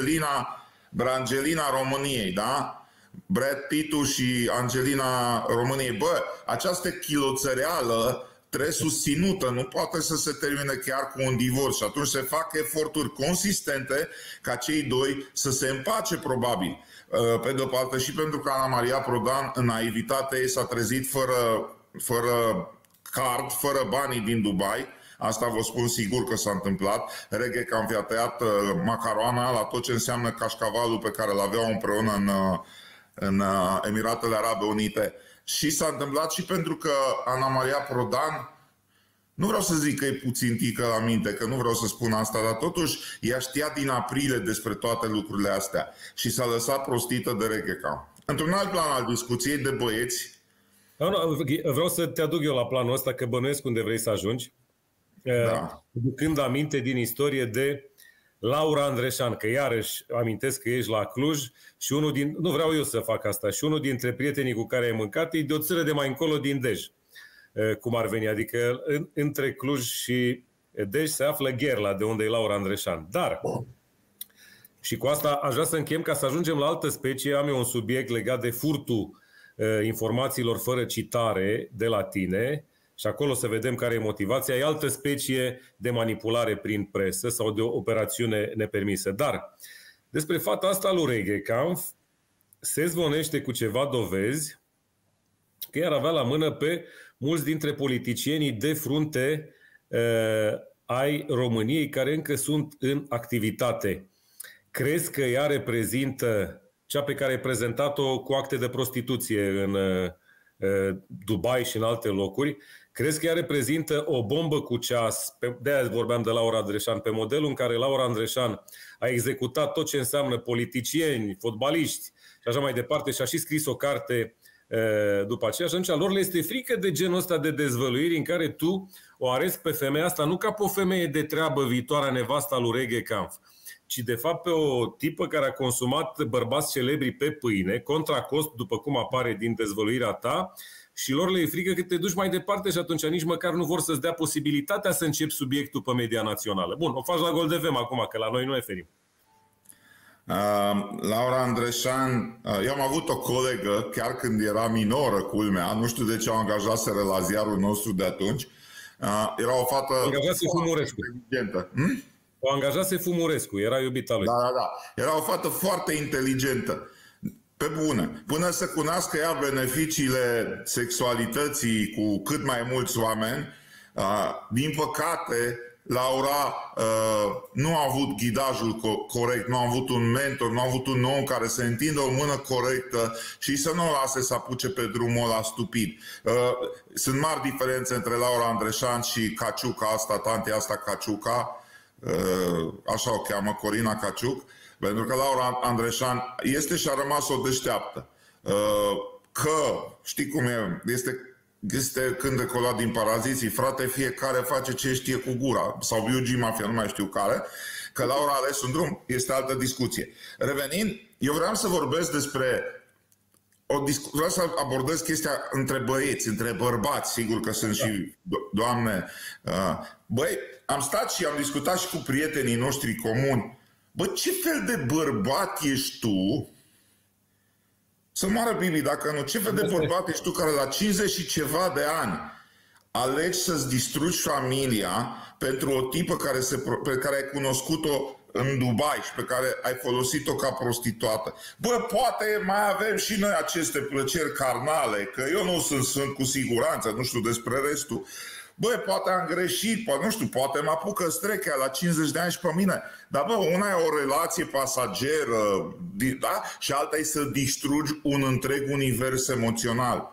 Brangelina României, da? Brad Pitt-ul și Angelina României. Bă, această chiloțăreală trebuie susținută, nu poate să se termine chiar cu un divorț și atunci se fac eforturi consistente ca cei doi să se împace probabil. Pe de o parte și pentru că Ana Maria Prodan în naivitatea ei s-a trezit fără card, fără banii din Dubai. Asta vă spun sigur că s-a întâmplat. Reghecamp a tăiat macaroana la tot ce înseamnă cașcavalul pe care l-aveau împreună în Emiratele Arabe Unite. Și s-a întâmplat și pentru că Ana Maria Prodan, nu vreau să zic că e puțin tică la minte, că nu vreau să spun asta, dar totuși ea știa din aprilie despre toate lucrurile astea și s-a lăsat prostită de Reghecamp. Într-un alt plan al discuției de băieți... Vreau să te aduc eu la planul ăsta, că bănuiesc unde vrei să ajungi. Da. Ducând aminte din istorie de Laura Andreșan, că iarăși amintesc că ești la Cluj și nu vreau eu să fac asta, și unul dintre prietenii cu care ai mâncat e de o țară de mai încolo din Dej, cum ar veni, adică între Cluj și Dej se află Gherla, de unde e Laura Andreșan. Dar, și cu asta aș vrea să închem ca să ajungem la altă specie, am eu un subiect legat de furtul informațiilor fără citare de la tine, și acolo să vedem care e motivația. E altă specie de manipulare prin presă sau de o operațiune nepermisă. Dar despre fata asta lui Reghecamp se zvonește cu ceva dovezi că ea avea la mână pe mulți dintre politicienii de frunte ai României care încă sunt în activitate. Crezi că ea reprezintă cea pe care ai prezentat-o cu acte de prostituție în Dubai și în alte locuri? Crezi că ea reprezintă o bombă cu ceas, de-aia vorbeam de Laura Andreșan, pe modelul în care Laura Andreșan a executat tot ce înseamnă politicieni, fotbaliști și așa mai departe, și a și scris o carte după aceea, și atunci lor le este frică de genul ăsta de dezvăluiri în care tu o aresti pe femeia asta nu ca pe o femeie de treabă, viitoarea nevasta lui Reghe Kampf, ci de fapt pe o tipă care a consumat bărbați celebri pe pâine, contra cost, după cum apare din dezvăluirea ta, și lor le e frică că te duci mai departe și atunci nici măcar nu vor să-ți dea posibilitatea să începi subiectul pe media națională. Bun, o faci la Gold FM acum, că la noi nu ne ferim. Laura Andreșan, eu am avut o colegă, chiar când era minoră, culmea, nu știu de ce o angajaseră la ziarul nostru de atunci, era o fată inteligentă. O angajase Fumurescu, era iubita lui. Da. Era o fată foarte inteligentă. Pe bune. Până să cunoască ea beneficiile sexualității cu cât mai mulți oameni, din păcate, Laura nu a avut ghidajul corect, nu a avut un mentor, nu a avut un om care să întindă o mână corectă și să nu o lase să apuce pe drumul ăla stupid. Sunt mari diferențe între Laura Andreșan și Caciuca asta, tantea asta Caciuca, așa o cheamă, Corina Caciuc, pentru că Laura Andreșan este și a rămas o deșteaptă. Că, știi cum e, este cântecul ăla din Paraziții, frate, fiecare face ce știe cu gura, sau Biugi Mafia, nu mai știu care, că Laura a ales un drum, este altă discuție. Revenind, eu vreau să vorbesc despre vreau să abordez chestia între băieți, între bărbați, sigur că sunt și doamne. Băi, am stat și am discutat și cu prietenii noștri comuni. Bă, ce fel de bărbat ești tu? Să moară Bibi, dacă nu. Ce fel de bărbat ești tu care la 50 și ceva de ani alegi să-ți distrugi familia pentru o tipă pe care ai cunoscut-o în Dubai și pe care ai folosit-o ca prostituată? Bă, poate mai avem și noi aceste plăceri carnale, că eu nu sunt cu siguranță, nu știu despre restul. Bă, poate am greșit, poate, nu știu, poate mă apucă strechea la 50 de ani și pe mine. Dar bă, una e o relație pasageră, da? Și alta e să distrugi un întreg univers emoțional.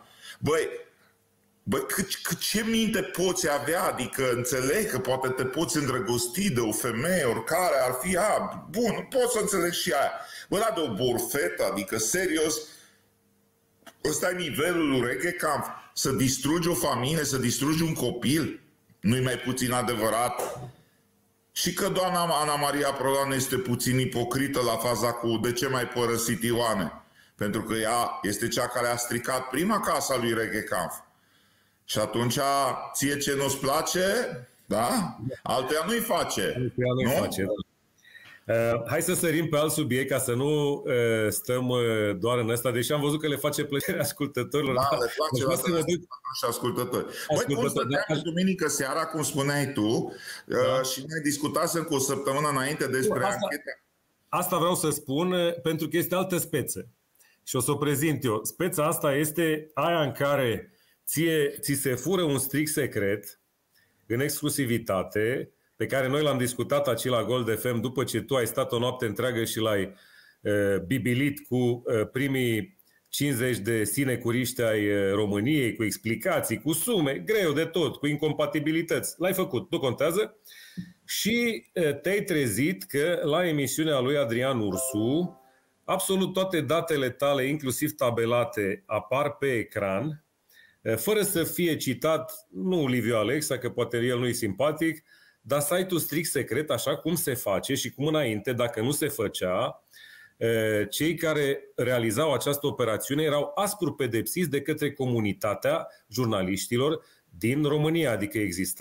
Băi, ce minte poți avea? Adică înțeleg că poate te poți îndrăgosti de o femeie, oricare ar fi, bun, pot să înțeleg și aia. Bă, dar de o borfetă, adică serios, ăsta e nivelul lui Reghe Kampf. Să distrugi o familie, să distrugi un copil, nu-i mai puțin adevărat? Și că doamna Ana Maria Prodan este puțin ipocrită la faza cu de ce mai părăsit Ioane? Pentru că ea este cea care a stricat prima casa lui Reghe Kampf. Și atunci, ție ce nu-ți place, da? Alteia nu-i face. Nu? Face, da. Hai să sărim pe alt subiect ca să nu stăm doar în ăsta, deși am văzut că le face plăcere ascultătorilor. Da, le place la și ascultători. Băi, cum stăteam duminică seara, cum spuneai tu, și noi discutasem cu o săptămână înainte despre ancheta. Asta vreau să spun, pentru că este altă speță. Și o să o prezint eu. Speța asta este aia în care ți se fură un strict secret în exclusivitate, pe care noi l-am discutat aici la Gold FM după ce tu ai stat o noapte întreagă și l-ai bibilit cu primii 50 de sinecuriști ai României, cu explicații, cu sume, greu de tot, cu incompatibilități. L-ai făcut, nu contează. Și te-ai trezit că la emisiunea lui Adrian Ursu absolut toate datele tale, inclusiv tabelate, apar pe ecran, fără să fie citat, nu Liviu Alexa, că poate el nu-i simpatic, dar site-ul strict secret, așa cum se face și cum înainte, dacă nu se făcea, cei care realizau această operațiune erau aspru pedepsiți de către comunitatea jurnaliștilor din România, adică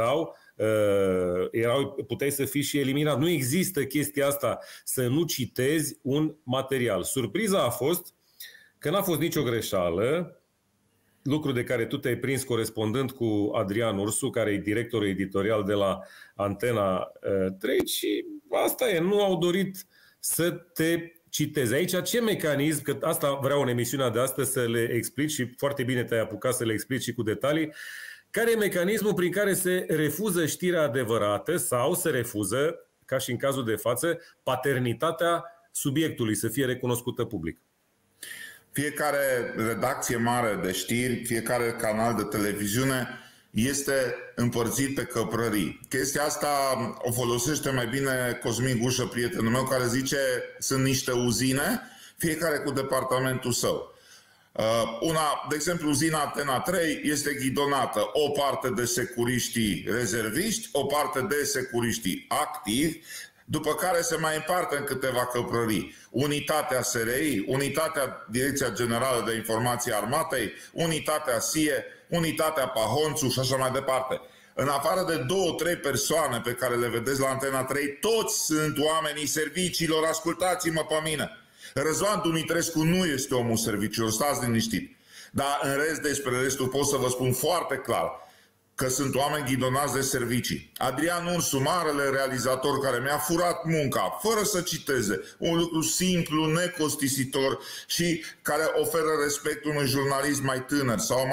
puteai să fii și eliminat. Nu există chestia asta, să nu citezi un material. Surpriza a fost că n-a fost nicio greșeală, lucru de care tu te-ai prins corespondând cu Adrian Ursu, care e directorul editorial de la Antena 3, și asta e, nu au dorit să te citezi. Aici ce mecanism, că asta vreau în emisiunea de astăzi să le explic și foarte bine te-ai apucat să le explici și cu detalii, care e mecanismul prin care se refuză știrea adevărată sau se refuză, ca și în cazul de față, paternitatea subiectului să fie recunoscută public. Fiecare redacție mare de știri, fiecare canal de televiziune este împărțit pe căprării. Chestia asta o folosește mai bine Cosmin Gușă, prietenul meu, care zice sunt niște uzine, fiecare cu departamentul său. De exemplu, uzina Antena 3 este ghidonată o parte de securiștii rezerviști, o parte de securiștii activi, după care se mai împarte în câteva căprării. Unitatea SRI, Unitatea Direcția Generală de Informații Armatei, Unitatea SIE, Unitatea Pahonțu și așa mai departe. În afară de 2-3 persoane pe care le vedeți la Antena 3, toți sunt oamenii serviciilor, ascultați-mă pe mine. Răzvan Dumitrescu nu este omul serviciilor, stați liniștit. Dar în rest, despre restul pot să vă spun foarte clar că sunt oameni ghidonați de servicii. Adrian Ursu, marele realizator care mi-a furat munca, fără să citeze, un lucru simplu, necostisitor și care oferă respect unui jurnalist mai tânăr sau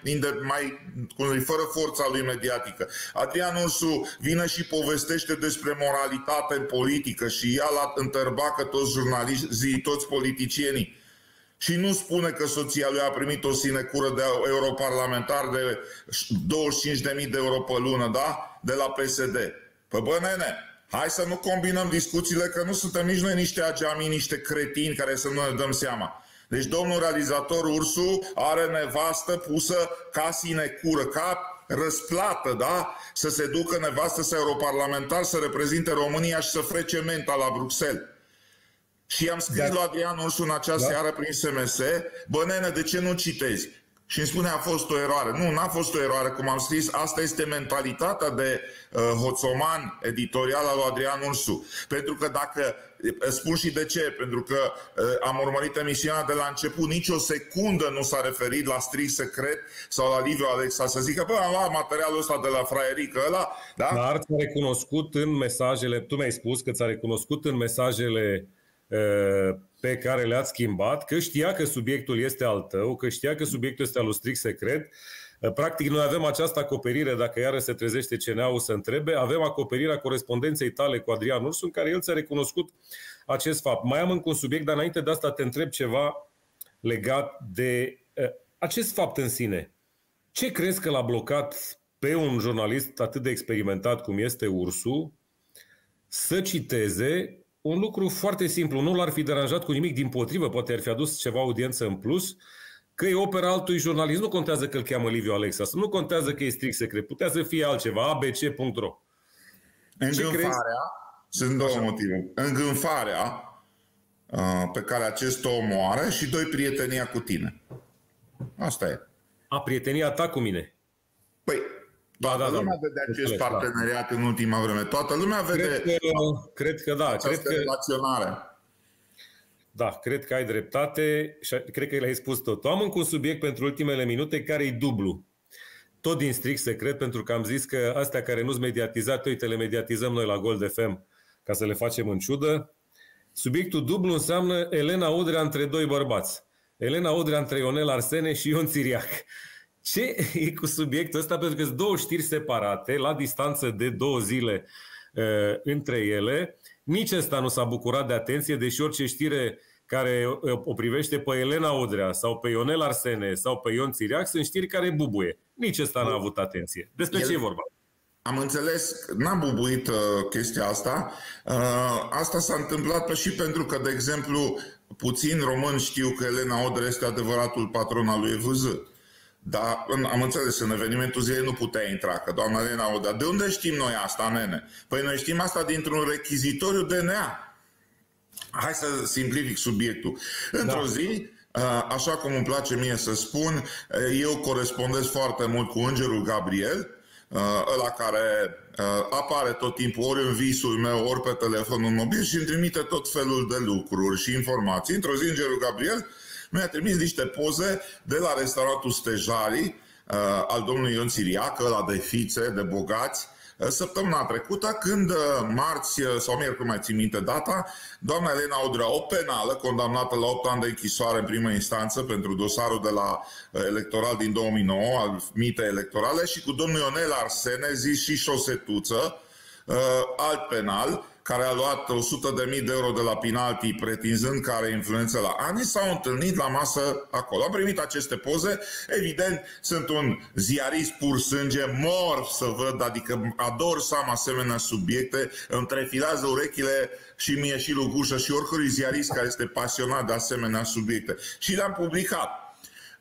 fără forța lui mediatică. Adrian Ursu vine și povestește despre moralitate în politică și ia la întărbacă toți jurnaliștii, toți politicienii. Și nu spune că soția lui a primit o sinecură de europarlamentar de 25.000 de euro pe lună, da? De la PSD. Păi bă, nene, hai să nu combinăm discuțiile, că nu suntem nici noi niște ageamii, niște cretini care să nu ne dăm seama. Deci domnul realizator Ursu are nevastă pusă ca sinecură, ca răsplată, da? Să se ducă nevastă să europarlamentar, să reprezinte România și să frece menta la Bruxelles. Și am scris lui Adrian Ursu în această seară prin SMS, bă nene, de ce nu citezi? Și îmi spune, a fost o eroare. Nu, n-a fost o eroare, cum am scris, asta este mentalitatea de hoțoman editorial al lui Adrian Ursu. Pentru că dacă, spun și de ce, pentru că am urmărit emisiunea de la început, nici o secundă nu s-a referit la strict secret sau la Liviu Alexa să zică, bă, am luat materialul ăsta de la fraierică ăla, da? Dar ți-a recunoscut în mesajele, tu mi-ai spus că ți-a recunoscut în mesajele pe care le-ați schimbat, că știa că subiectul este al tău, că știa că subiectul este al lui strict secret. Practic, noi avem această acoperire, dacă iară se trezește CNA-ul să întrebe, avem acoperirea corespondenței tale cu Adrian Ursu, în care el ți-a recunoscut acest fapt. Mai am încă un subiect, dar înainte de asta te întreb ceva legat de acest fapt în sine. Ce crezi că l-a blocat pe un jurnalist atât de experimentat cum este Ursu să citeze un lucru foarte simplu, nu l-ar fi deranjat cu nimic, dimpotrivă, poate ar fi adus ceva audiență în plus, că e opera altui jurnalist. Nu contează că îl cheamă Liviu Alexa, nu contează că e strict secret, putea să fie altceva, abc.ro. Îngânfarea, sunt două motive. Îngânfarea pe care acest om o are și doi, prietenia cu tine. Asta e. Prietenia ta cu mine. Păi, toată lumea vede acest parteneriat în ultima vreme. Toată lumea vede cred că da. Această relaționare. Da, cred că ai dreptate și cred că le-ai spus tot. Am încă un subiect pentru ultimele minute care e dublu. Tot din strict secret, pentru că am zis că astea care nu-s mediatizate, uite, le mediatizăm noi la Gold FM ca să le facem în ciudă. Subiectul dublu înseamnă Elena Udrea între doi bărbați. Elena Udrea între Ionel Arsene și Ion Țiriac. Ce e cu subiectul ăsta? Pentru că sunt două știri separate, la distanță de 2 zile între ele. Nici ăsta nu s-a bucurat de atenție, deși orice știre care o privește pe Elena Udrea sau pe Ionel Arsene sau pe Ion Țiriac sunt știri care bubuie. Nici ăsta n-a avut atenție. Despre ce e vorba? Am înțeles, n-am bubuit chestia asta. Asta s-a întâmplat și pentru că, de exemplu, puțini români știu că Elena Udrea este adevăratul patron al lui EVZ. Dar am înțeles, în evenimentul zilei nu putea intra, că doamna Elena Udrea. De unde știm noi asta, nene? Păi noi știm asta dintr-un rechizitoriu DNA. Hai să simplific subiectul. Într-o zi, așa cum îmi place mie să spun, eu corespondez foarte mult cu Îngerul Gabriel, ăla care apare tot timpul ori în visul meu, ori pe telefonul mobil și îmi trimite tot felul de lucruri și informații. Într-o zi, Îngerul Gabriel mi-a trimis niște poze de la restaurantul Stejarii al domnului Ion Țiriac, ăla de fițe, de bogați, săptămâna trecută, când marți sau miercuri, mai țin minte data, doamna Elena Udrea, o penală, condamnată la 8 ani de închisoare în primă instanță pentru dosarul de la electoral din 2009, al mite electorale, și cu domnul Ionel Arsene, zis și șosetuță, alt penal, care a luat 100.000 de euro de la penalti, pretinzând că are influență la ani, s-au întâlnit la masă acolo. Am primit aceste poze. Evident, sunt un ziarist pur sânge, mor să văd, adică ador să am asemenea subiecte, îmi trefilează urechile și mie și lui Gușă și oricărui ziarist care este pasionat de asemenea subiecte. Și le-am publicat.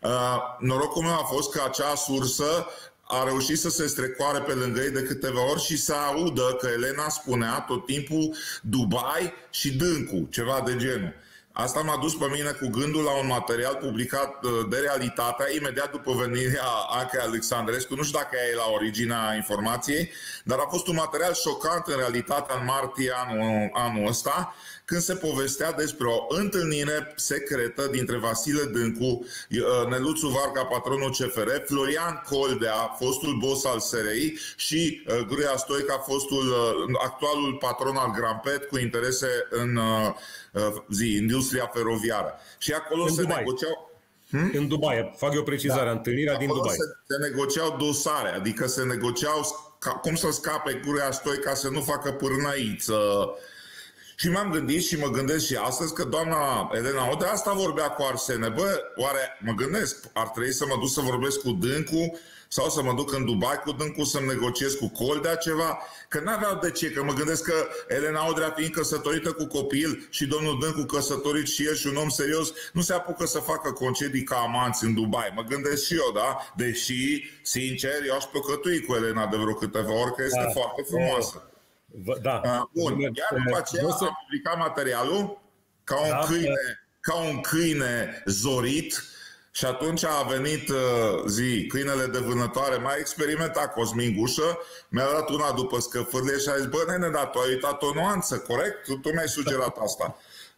Norocul meu a fost că acea sursă a reușit să se strecoare pe lângă ei de câteva ori și să audă că Elena spunea tot timpul Dubai și Dâncu, ceva de genul. Asta m-a dus pe mine cu gândul la un material publicat de Realitatea imediat după venirea Anchei Alexandrescu. Nu știu dacă ea e la originea informației, dar a fost un material șocant în Realitatea în martie anul ăsta, când se povestea despre o întâlnire secretă dintre Vasile Dâncu, Neluțu Varga, patronul CFR, Florian Coldea, fostul boss al SRI, și Gruia Stoica, actualul patron al Grampet cu interese în industria feroviară. Și acolo în se Dubai. negociau... În Dubai, fac eu precizare, întâlnirea din Dubai. Se negociau dosare, adică se negociau cum să scape Gruia Stoica să nu facă pârnăiță. Și m-am gândit și mă gândesc și astăzi că doamna Elena Udrea asta vorbea cu Arsene. Bă, oare mă gândesc, ar trebui să mă duc să vorbesc cu Dâncu sau să mă duc în Dubai cu Dâncu să-mi negociez cu Coldea ceva? Că n-aveau de ce, că mă gândesc că Elena Udrea, fiind căsătorită cu copil, și domnul Dâncu căsătorit și el și un om serios, nu se apucă să facă concedii ca amanți în Dubai. Mă gândesc și eu, da? Deși, sincer, eu aș păcătui cu Elena de vreo câteva ori, că este foarte frumoasă. Da. Bun, iar după aceea am publicat materialul ca un câine zorit și atunci a venit câinele de vânătoare, mai experimentat Cosmin Gușă, mi-a dat una după scăfârlie și a zis, bă, nene, dar tu ai uitat o nuanță, corect? Tu mi-ai sugerat asta.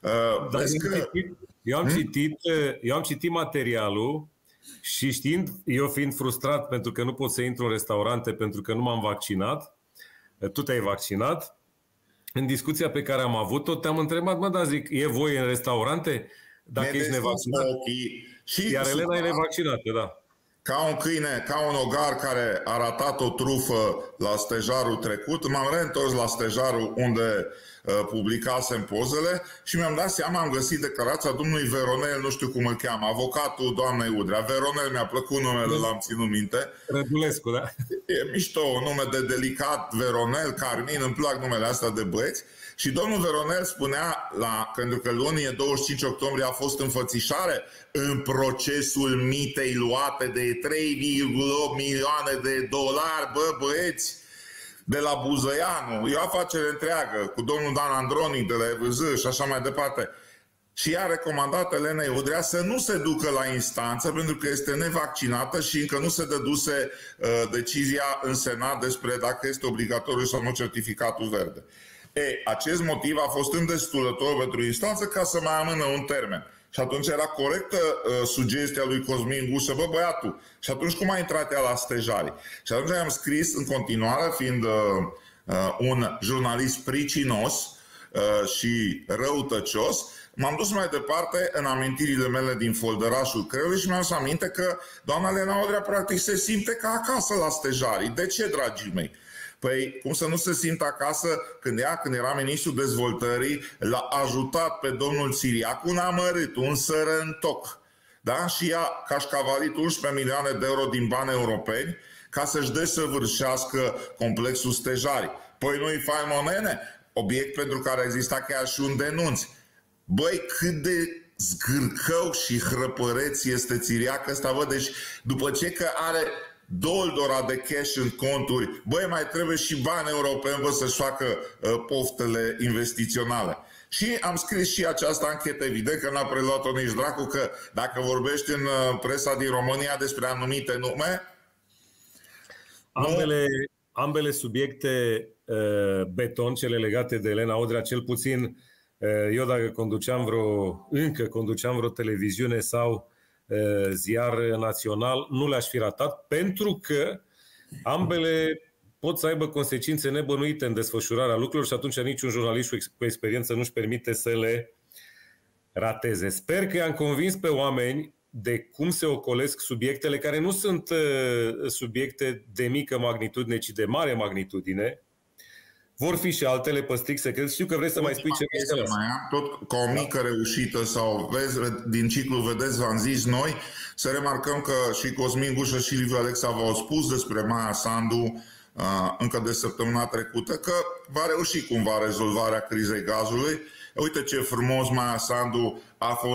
Eu am citit materialul și știind, eu fiind frustrat pentru că nu pot să intru în restaurante pentru că nu m-am vaccinat, tu te-ai vaccinat. În discuția pe care am avut-o, te-am întrebat, mă, da, zic, e voie în restaurante dacă ești nevaccinat? Iar Elena e nevaccinată, da. Ca un câine, ca un ogar care a ratat o trufă la stejarul trecut, m-am reîntors la stejarul unde publicasem pozele și mi-am dat seama, am găsit declarația domnului Veronel, nu știu cum îl cheamă, avocatul doamnei Udrea. Veronel, mi-a plăcut numele, l-am ținut minte. Rădulescu, da? E mișto, un nume de delicat, Veronel, Carmin, îmi plac numele astea de băieți. Și domnul Veronel spunea, pentru că luni, 25 octombrie, a fost înfățișare în procesul mitei luate de 3,8 milioane de dolari, bă, băieți, de la Buzăianu. E o afacere întreagă, cu domnul Dan Andronic de la EVZ și așa mai departe. Și i-a recomandat Elenei Udrea să nu se ducă la instanță pentru că este nevaccinată și încă nu se dăduse decizia în Senat despre dacă este obligatoriu sau nu certificatul verde. Acest motiv a fost îndestulător pentru instanță ca să mai amână un termen. Și atunci era corectă sugestia lui Cosmin Gușă, bă, băiatul, și atunci cum a intrat ea la stejarii? Și atunci am scris în continuare, fiind un jurnalist pricinos și răutăcios, m-am dus mai departe în amintirile mele din folderașul creierului și mi-am să aminte că doamna Elena Udrea practic se simte ca acasă la stejarii. De ce, dragii mei? Păi, cum să nu se simtă acasă când era ministrul dezvoltării, l-a ajutat pe domnul Țiriacu un amărât, un sărăntoc, da? Și i-a cașcavalit 11 milioane de euro din bani europeni ca să-și desăvârșească complexul stejarii. Păi nu-i fain, monene? Obiect pentru care exista chiar și un denunț. Băi, cât de zgârcău și hrăpăreț este Țiriac ăsta, bă, deci după ce că are doldora de cash în conturi, băi, mai trebuie și bani europeni, bă, să-și facă poftele investiționale. Și am scris și această anchetă, evident că n-a preluat-o nici dracu, că dacă vorbești în presa din România despre anumite nume... Ambele subiecte beton, cele legate de Elena Udrea, cel puțin eu dacă încă conduceam vreo televiziune sau ziar național, nu le-aș fi ratat, pentru că ambele pot să aibă consecințe nebănuite în desfășurarea lucrurilor și atunci niciun jurnalist cu experiență nu-și permite să le rateze. Sper că i-am convins pe oameni de cum se ocolesc subiectele care nu sunt subiecte de mică magnitudine, ci de mare magnitudine. Vor fi și altele pe strict secret. Știu că vrei să mai spui ceva. Tot ca o mică reușită sau vezi, din ciclu vedeți, v-am zis noi, să remarcăm că și Cosmin Gușă și Liviu Alexa v-au spus despre Maia Sandu încă de săptămâna trecută că va reuși cumva rezolvarea crizei gazului. Uite ce frumos Maia Sandu a fost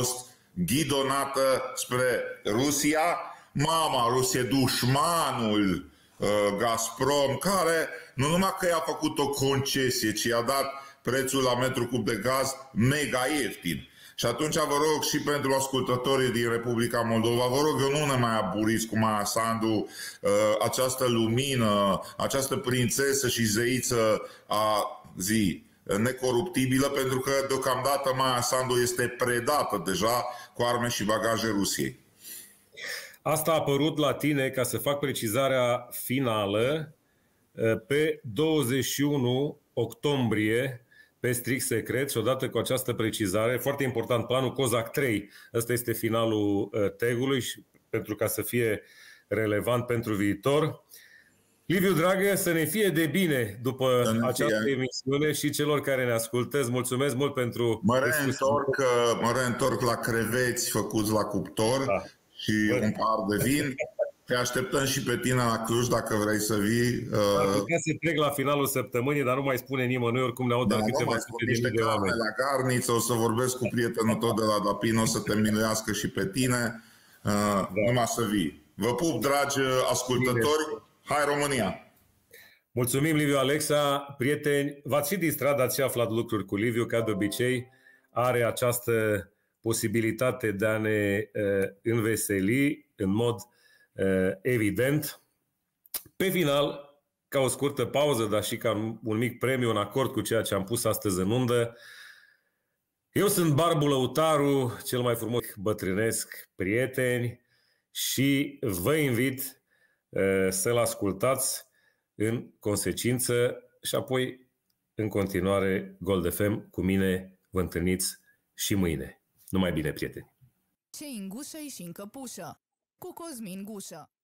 ghidonată spre Rusia. Mama, Rusie, dușmanul Gazprom, care nu numai că i-a făcut o concesie, ci i-a dat prețul la metru cub de gaz mega ieftin. Și atunci vă rog și pentru ascultătorii din Republica Moldova, vă rog, eu nu ne mai aburiți cu Maia Sandu, această lumină, această prințesă și zeiță a zi necoruptibilă, pentru că deocamdată Maia Sandu este predată deja cu arme și bagaje Rusiei. Asta a apărut la tine, ca să fac precizarea finală, pe 21 octombrie, pe strict secret, și odată cu această precizare, foarte important, planul COSAC 3, ăsta este finalul tag-ului, pentru ca să fie relevant pentru viitor. Liviu dragă, să ne fie de bine după această emisiune și celor care ne ascultă. Îți mulțumesc mult pentru... Mă reîntorc la creveți făcuți la cuptor, da, și un pahar de vin. Te așteptăm și pe tine la Cluj dacă vrei să vii. Ar putea să trec la finalul săptămânii, dar nu mai spune nimănui, oricum ne aud de câteva sute de mii de oameni. La garniță, o să vorbesc cu prietenul tot de la Dapin, o să te miluiască și pe tine. Numai să vii. Vă pup, dragi ascultători. Hai România! Mulțumim, Liviu Alexa. Prieteni, v-ați și distrat, ați și aflat lucruri cu Liviu, ca de obicei. Are această posibilitate de a ne înveseli în mod evident. Pe final, ca o scurtă pauză, dar și ca un mic premiu în acord cu ceea ce am pus astăzi în undă, eu sunt Barbu Lăutaru, cel mai frumos bătrânesc, prieteni, și vă invit să-l ascultați în consecință și apoi în continuare Gold FM cu mine vă întâlniți și mâine. Numai bine, prieteni! Ce în gușă și în căpușă cu Cosmin Gușă.